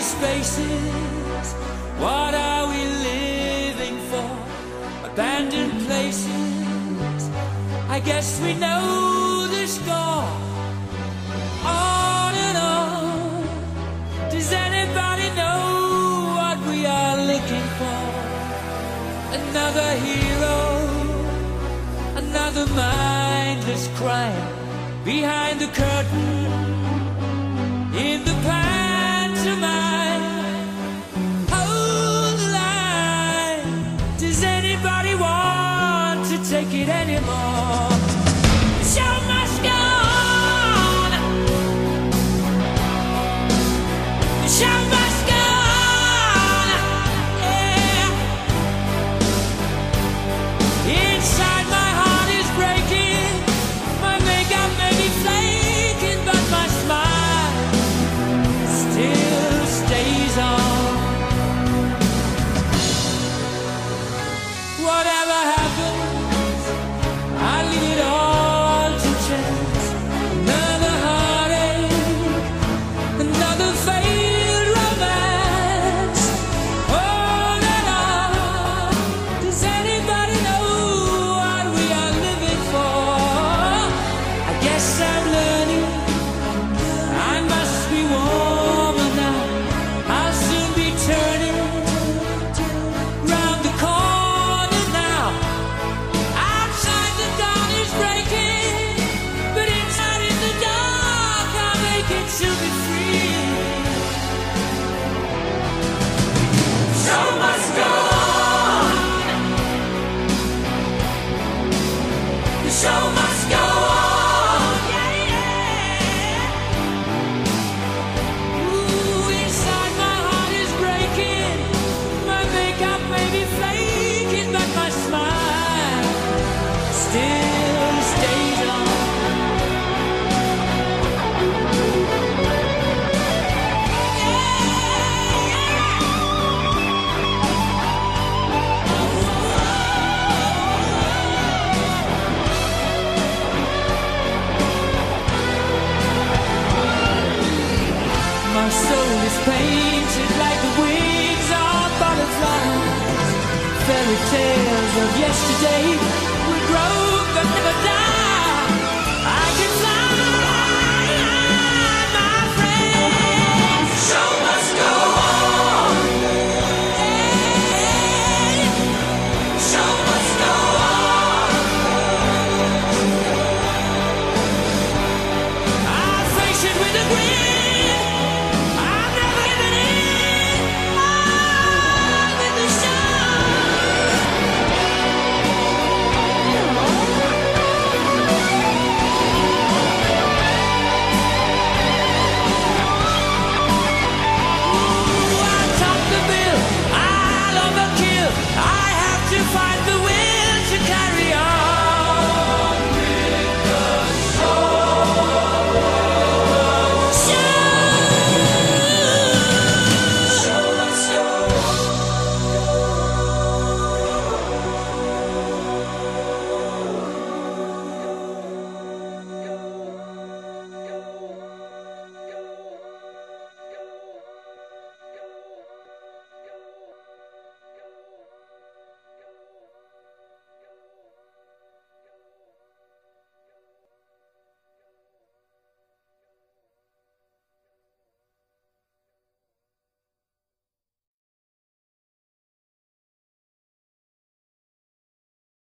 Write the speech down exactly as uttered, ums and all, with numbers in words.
spaces. What are we living for? Abandoned places. I guess we know the score. On and on. Does anybody know what we are looking for? Another hero, another mindless crime behind the curtain. In the pantomime, hold the line. Does anybody want to take it anymore? The show must go on. The show must go on. Yeah. Inside my heart is breaking. My makeup may be flaking, but my smile still stays on. Whatever happens, I leave it all to chance. Another heartache, another failed romance. On and on. Does anybody know what we are living for? I guess I'm learning. I must be warmer now. I'll soon be turning round the corner now. Outside the dawn is breaking, but inside in the dark I'll make it to be free. The show must go on. The show must go on. Yeah, yeah. Ooh, inside my heart is breaking. My makeup may be flaking, but my smile still stays on. My soul is painted like the wings of butterflies. Fairy tales of yesterday will grow but never die.